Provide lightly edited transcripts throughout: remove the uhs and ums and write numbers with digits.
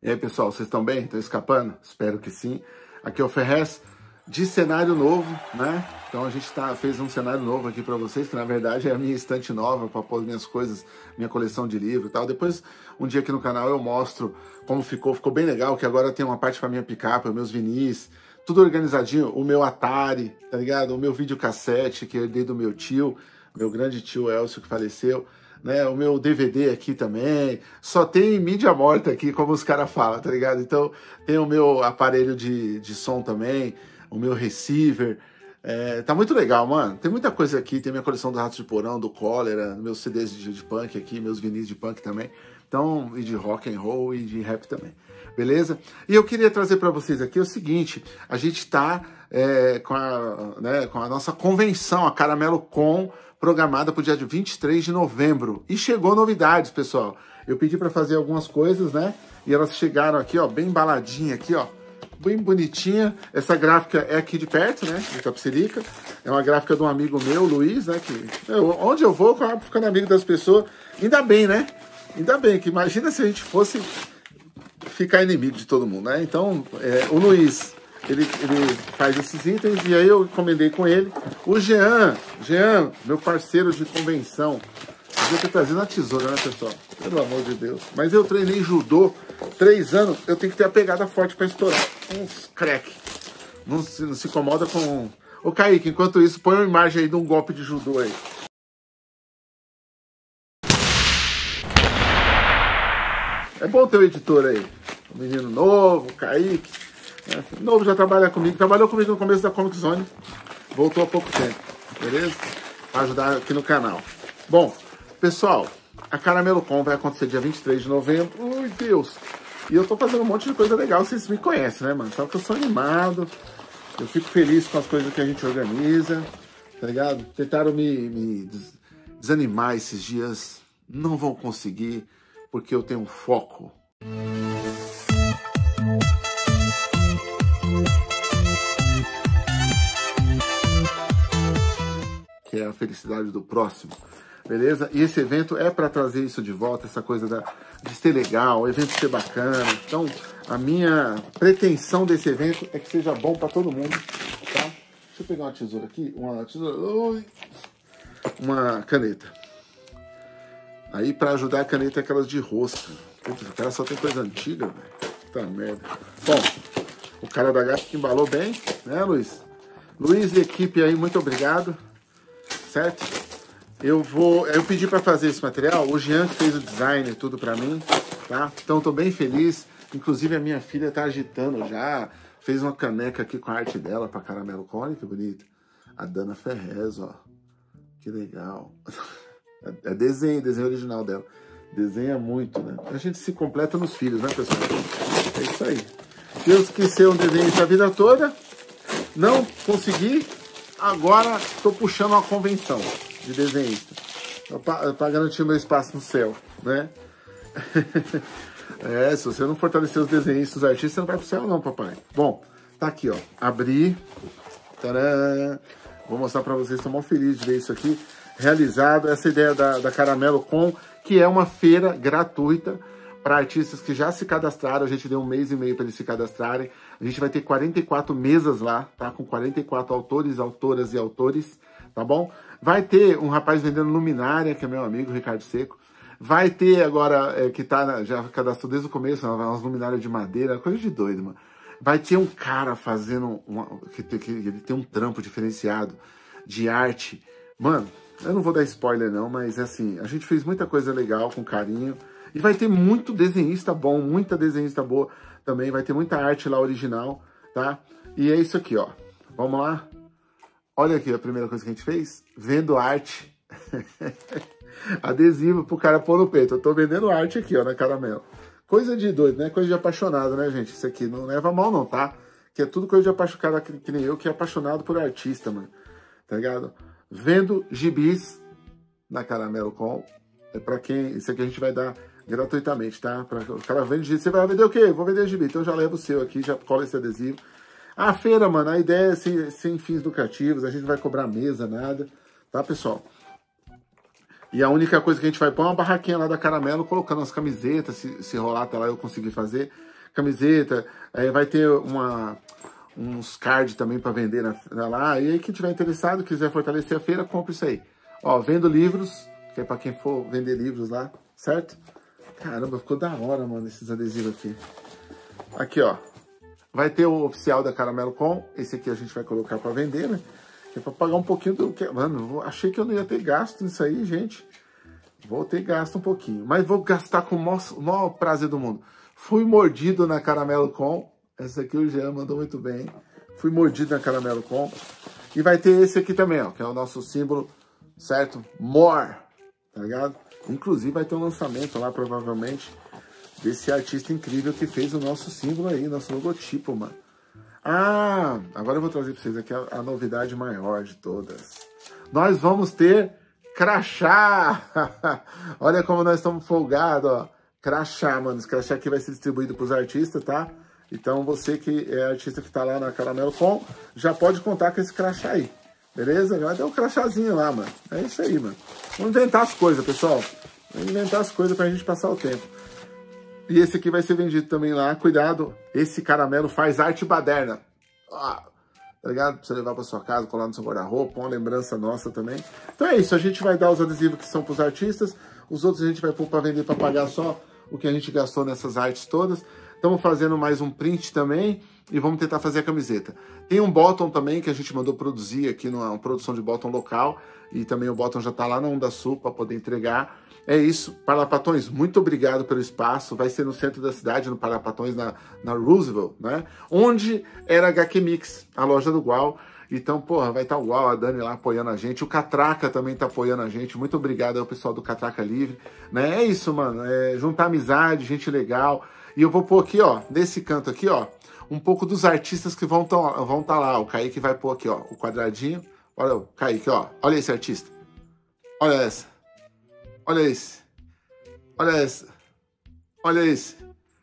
E aí, pessoal, vocês estão bem? Estão escapando? Espero que sim. Aqui é o Ferrez, de cenário novo, né? Então a gente fez um cenário novo aqui para vocês, que na verdade é a minha estante nova para pôr minhas coisas, minha coleção de livro e tal. Depois, um dia aqui no canal eu mostro como ficou bem legal, que agora tem uma parte para minha picape, meus vinis, tudo organizadinho, o meu Atari, tá ligado? O meu videocassete que eu herdei do meu tio, meu grande tio Elcio que faleceu. Né, o meu DVD aqui também, só tem mídia morta aqui, como os caras falam, tá ligado? Então, tem o meu aparelho de som também, o meu receiver, tá muito legal, mano. Tem muita coisa aqui, tem minha coleção do Ratos de Porão, do Cólera, meus CDs de punk aqui, meus vinis de punk também, então, e de rock and roll e de rap também, beleza? E eu queria trazer para vocês aqui o seguinte, a gente tá com a nossa convenção, a Caramelo Com, programada para o dia 23 de novembro. E chegou novidades, pessoal. Eu pedi para fazer algumas coisas, né? E elas chegaram aqui, ó, bem embaladinha aqui, ó. Bem bonitinha. Essa gráfica é aqui de perto, né? De Itapecerica. É uma gráfica de um amigo meu, Luiz, né? Onde eu vou, eu acabo ficando amigo das pessoas. Ainda bem, né? Ainda bem, que imagina se a gente fosse ficar inimigo de todo mundo, né? Então, o Luiz... Ele faz esses itens e aí eu encomendei com ele. O Jean, meu parceiro de convenção. Eu tô trazendo a tesoura, né, pessoal? Pelo amor de Deus. Mas eu treinei judô 3 anos, eu tenho que ter a pegada forte pra estourar. Uns crack. Não se incomoda com... Ô, Kaique, enquanto isso, põe uma imagem aí de um golpe de judô aí. É bom ter um editor aí. Um menino novo, Kaique. Novo, já trabalha comigo, trabalhou comigo no começo da Comic Zone, voltou há pouco tempo, beleza? Para ajudar aqui no canal. Bom, pessoal, a Caramelo Com vai acontecer dia 23 de novembro, ui Deus, e eu tô fazendo um monte de coisa legal, vocês me conhecem, né, mano? Só que eu sou animado, eu fico feliz com as coisas que a gente organiza, tá ligado? Tentaram me desanimar esses dias, não vão conseguir, porque eu tenho um foco. Que é a felicidade do próximo, beleza? E esse evento é para trazer isso de volta, essa coisa de ser legal, o evento ser bacana. Então, a minha pretensão desse evento é que seja bom para todo mundo, tá? Deixa eu pegar uma tesoura aqui, uma caneta. Aí, para ajudar, a caneta é aquelas de rosca. O cara só tem coisa antiga, velho. Puta merda. Bom, o cara da gata que embalou bem, né, Luiz? Luiz e equipe aí, muito obrigado. Certo? Eu pedi para fazer esse material, o Jean que fez o design e tudo para mim, tá? Então tô bem feliz, inclusive a minha filha tá agitando já, fez uma caneca aqui com a arte dela para Caramelo Com, que bonito. A Dana Ferrez, ó, que legal. É desenho original dela, desenha muito, né? A gente se completa nos filhos, né, pessoal? É isso aí. Eu quis ser um desenhista a vida toda, não consegui. Agora estou puxando uma convenção de desenhista para garantir o meu espaço no céu, né? Se você não fortalecer os desenhistas, os artistas, você não vai pro céu não, papai. Bom, tá aqui, ó. Abri. Tcharam! Vou mostrar para vocês, estou muito feliz de ver isso aqui realizado. Essa ideia da Caramelo Com, que é uma feira gratuita para artistas que já se cadastraram. A gente deu 1 mês e meio para eles se cadastrarem. A gente vai ter 44 mesas lá, tá? Com 44 autores, autoras e autores, tá bom? Vai ter um rapaz vendendo luminária, que é meu amigo, Ricardo Seco. Vai ter agora, que já cadastrou desde o começo, umas luminárias de madeira, coisa de doido, mano. Vai ter um cara fazendo, ele tem um trampo diferenciado de arte. Mano, eu não vou dar spoiler não, mas assim, a gente fez muita coisa legal, com carinho. E vai ter muito desenhista bom, muita desenhista boa também. Vai ter muita arte lá original, tá? E é isso aqui, ó. Vamos lá? Olha aqui a primeira coisa que a gente fez. Vendo arte. Adesivo pro cara pôr no peito. Eu tô vendendo arte aqui, ó, na Caramelo. Coisa de doido, né? Coisa de apaixonado, né, gente? Isso aqui não leva mal não, tá? Que é tudo coisa de apaixonado, que nem eu, que é apaixonado por artista, mano. Tá ligado? Vendo gibis na Caramelo Com. É pra quem... Isso aqui a gente vai dar gratuitamente, tá? O cara vende gibi. Você vai vender o quê? Vou vender gibi. Então já leva o seu aqui, já cola esse adesivo. A feira, mano, a ideia é sem fins lucrativos. A gente não vai cobrar mesa, nada. Tá, pessoal? E a única coisa que a gente vai pôr é uma barraquinha lá da Caramelo, colocando as camisetas, se rolar até lá eu conseguir fazer. Camiseta, vai ter uns cards também para vender lá. E aí quem tiver interessado, quiser fortalecer a feira, compra isso aí. Ó, vendo livros, que é para quem for vender livros lá, certo? Caramba, ficou da hora, mano, esses adesivos aqui. Aqui, ó. Vai ter o oficial da Caramelo Com. Esse aqui a gente vai colocar para vender, né? Que é para pagar um pouquinho do que... Mano, achei que eu não ia ter gasto nisso aí, gente. Vou ter gasto um pouquinho. Mas vou gastar com o maior prazer do mundo. Fui mordido na Caramelo Com. Essa aqui o Jean mandou muito bem. Fui mordido na Caramelo Com. E vai ter esse aqui também, ó. Que é o nosso símbolo, certo? More. Tá ligado? Inclusive vai ter um lançamento lá, provavelmente, desse artista incrível que fez o nosso símbolo aí, nosso logotipo, mano. Ah, agora eu vou trazer pra vocês aqui a novidade maior de todas. Nós vamos ter crachá! Olha como nós estamos folgados, ó. Crachá, mano. Esse crachá aqui vai ser distribuído pros artistas, tá? Então você que é artista que tá lá na Caramelo Com, já pode contar com esse crachá aí. Beleza? Vai ter um crachazinho lá, mano. É isso aí, mano. Vamos inventar as coisas, pessoal. Vamos inventar as coisas pra gente passar o tempo. E esse aqui vai ser vendido também lá. Cuidado, esse caramelo faz arte baderna. Ah, tá ligado? Pra você levar pra sua casa, colar no seu guarda-roupa, uma lembrança nossa também. Então é isso, a gente vai dar os adesivos que são pros artistas. Os outros a gente vai pôr pra vender, pra pagar só o que a gente gastou nessas artes todas. Estamos fazendo mais um print também e vamos tentar fazer a camiseta. Tem um bottom também que a gente mandou produzir aqui numa produção de bottom local. E também o bottom já tá lá na Onda Sul para poder entregar. É isso, Parlapatões, muito obrigado pelo espaço. Vai ser no centro da cidade, no Parlapatões, na Roosevelt, né? Onde era HQ Mix, a loja do Gual. Então, porra, vai estar o Gual, a Dani lá apoiando a gente. O Catraca também tá apoiando a gente. Muito obrigado ao pessoal do Catraca Livre, né? É isso, mano. É juntar amizade, gente legal. E eu vou pôr aqui, ó, nesse canto aqui, ó, um pouco dos artistas que vão tá lá. O Kaique vai pôr aqui, ó, o quadradinho. Olha o Kaique, ó. Olha esse artista. Olha essa. Olha esse. Olha essa. Olha esse.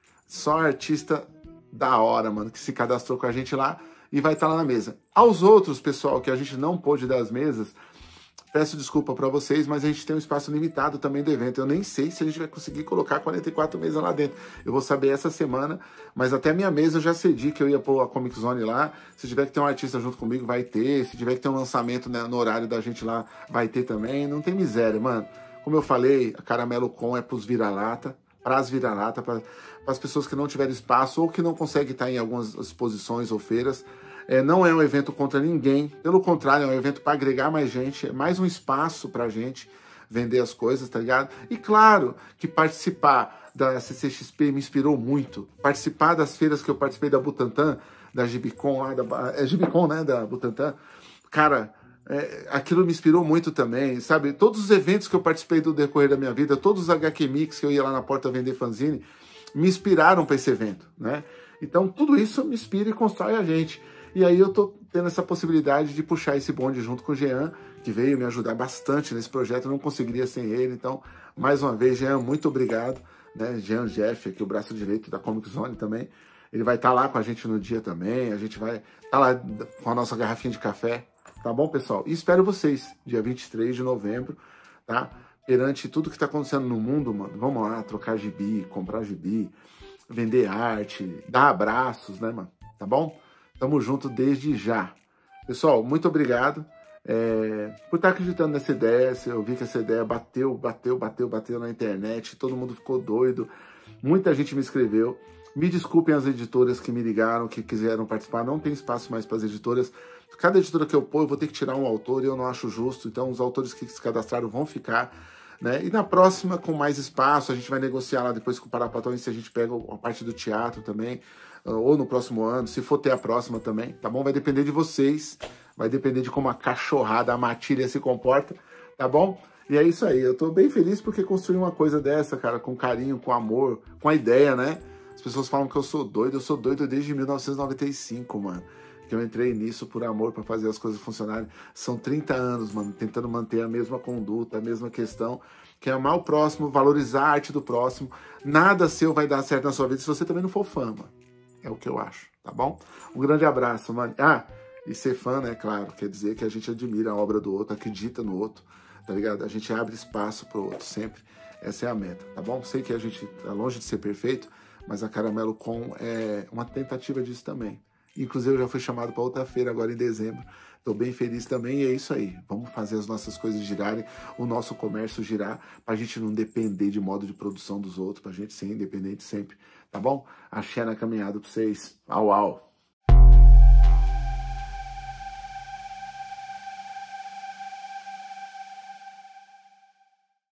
Só artista da hora, mano, que se cadastrou com a gente lá e vai estar lá na mesa. Aos outros, pessoal, que a gente não pôde dar as mesas, peço desculpa para vocês, mas a gente tem um espaço limitado também do evento. Eu nem sei se a gente vai conseguir colocar 44 mesas lá dentro. Eu vou saber essa semana, mas até a minha mesa eu já cedi que eu ia pôr a Comic Zone lá. Se tiver que ter um artista junto comigo, vai ter. Se tiver que ter um lançamento, né, no horário da gente lá, vai ter também. Não tem miséria, mano. Como eu falei, a Caramelo Com é pros vira-lata, pras vira-lata, para as pessoas que não tiverem espaço ou que não conseguem estar em algumas exposições ou feiras. Não é um evento contra ninguém, pelo contrário, é um evento para agregar mais gente, é mais um espaço para a gente vender as coisas, tá ligado? E claro que participar da CCXP me inspirou muito. Participar das feiras que eu participei da Butantan, da Gibicon lá, Gibicon, né, da Butantan, cara, aquilo me inspirou muito também, sabe? Todos os eventos que eu participei do decorrer da minha vida, todos os HQ Mix que eu ia lá na porta vender fanzine, me inspiraram para esse evento, né? Então tudo isso me inspira e constrói a gente. E aí eu tô tendo essa possibilidade de puxar esse bonde junto com o Jean, que veio me ajudar bastante nesse projeto, eu não conseguiria sem ele. Então, mais uma vez, Jean, muito obrigado, né? Jean Jeff, aqui o braço direito da Comic Zone também. Ele vai estar lá com a gente no dia também, a gente vai estar lá com a nossa garrafinha de café, tá bom, pessoal? E espero vocês, dia 23 de novembro, tá? Perante tudo que tá acontecendo no mundo, mano, vamos lá, trocar gibi, comprar gibi, vender arte, dar abraços, né, mano? Tá bom? Tamo junto desde já. Pessoal, muito obrigado por estar acreditando nessa ideia. Eu vi que essa ideia bateu na internet, todo mundo ficou doido. Muita gente me escreveu. Me desculpem as editoras que me ligaram, que quiseram participar. Não tem espaço mais para as editoras. Cada editora que eu pôr, eu vou ter que tirar um autor e eu não acho justo. Então, os autores que se cadastraram vão ficar, né? E na próxima, com mais espaço, a gente vai negociar lá depois com o Parlapatões se a gente pega a parte do teatro também, ou no próximo ano, se for ter a próxima também, tá bom? Vai depender de vocês, vai depender de como a cachorrada, a matilha se comporta, tá bom? E é isso aí, eu tô bem feliz porque construí uma coisa dessa, cara, com carinho, com amor, com a ideia, né? As pessoas falam que eu sou doido desde 1995, mano. Que eu entrei nisso por amor, para fazer as coisas funcionarem. São 30 anos, mano, tentando manter a mesma conduta, a mesma questão, que é amar o próximo, valorizar a arte do próximo. Nada seu vai dar certo na sua vida se você também não for fã, mano. É o que eu acho, tá bom? Um grande abraço, mano. Ah, E ser fã, né, claro, quer dizer que a gente admira a obra do outro, acredita no outro, tá ligado? A gente abre espaço pro outro sempre. Essa é a meta, tá bom? Sei que a gente tá longe de ser perfeito, mas a Caramelo Com é uma tentativa disso também. Inclusive, eu já fui chamado para outra feira agora em dezembro. Estou bem feliz também e é isso aí. Vamos fazer as nossas coisas girarem, o nosso comércio girar, para a gente não depender de modo de produção dos outros, para a gente ser independente sempre, tá bom? Axé na caminhada para vocês. Au, au.